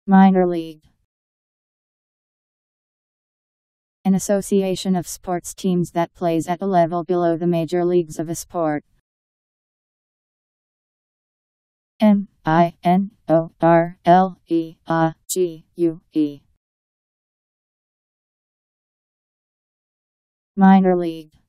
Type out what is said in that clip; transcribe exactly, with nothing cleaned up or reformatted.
Minor league. An association of sports teams that plays at a level below the major leagues of a sport. M I N O R L E A G U E. Minor league.